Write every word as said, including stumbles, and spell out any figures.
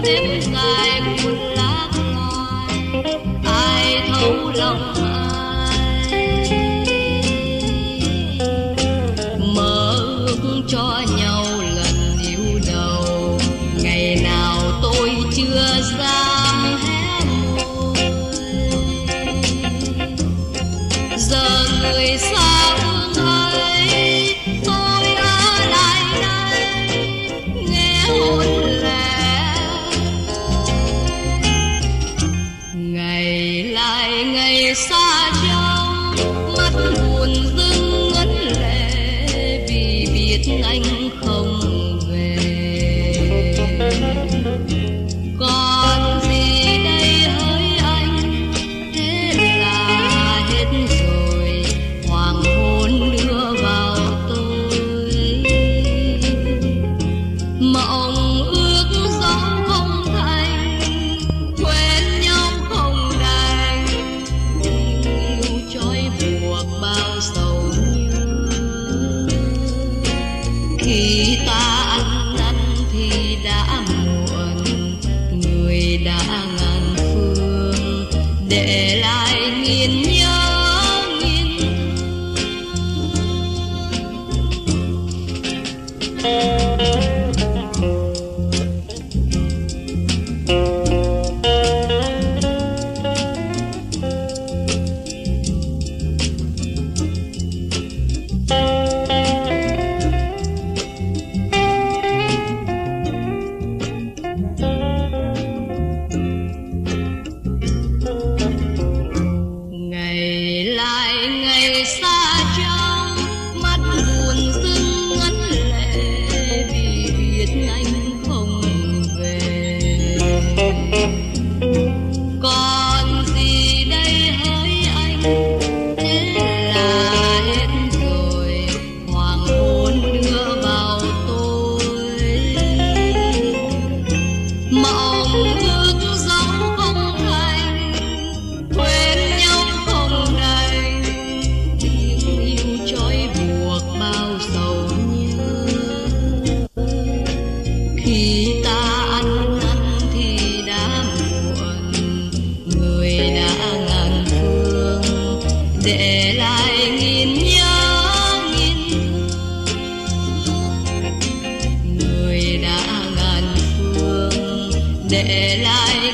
đêm dài buồn lạc loài, ai thấu lòng ai. Mơ ước cho nhau lần yêu đầu, ngày nào tôi chưa dám hé môi. Giờ người xa phương ấy, tôi ở lại đây nghe hôn lẽ. Ngày lại ngày xa nhau, mắt buồn dưng ngấn lệ vì biết anh không về. Còn gì đây hỡi anh, thế là hết rồi, hoàng hôn đưa vào tôi. Mộng ước gió không thành, quên nhau không đành, yêu trói buộc bao sầu nhớ. Khi ta ăn năn thì đã muộn, người đã ngàn phương để lại nghìn nhớ nghìn ngày lại ngày xa trong, mắt buồn dưng ngấn lệ vì biết anh không về. Còn gì đây hỡi anh, thế là hết rồi, hoàng hôn đưa vào tôi. Mộng ước gió không thành, quên nhau không đành, tiếng yêu trói buộc bao sầu nhớ. Khi ta ăn năn thì đã muộn, người đã ngàn phương để lại nghìn nhớ nghìn thương. Người đã ngàn phương để lại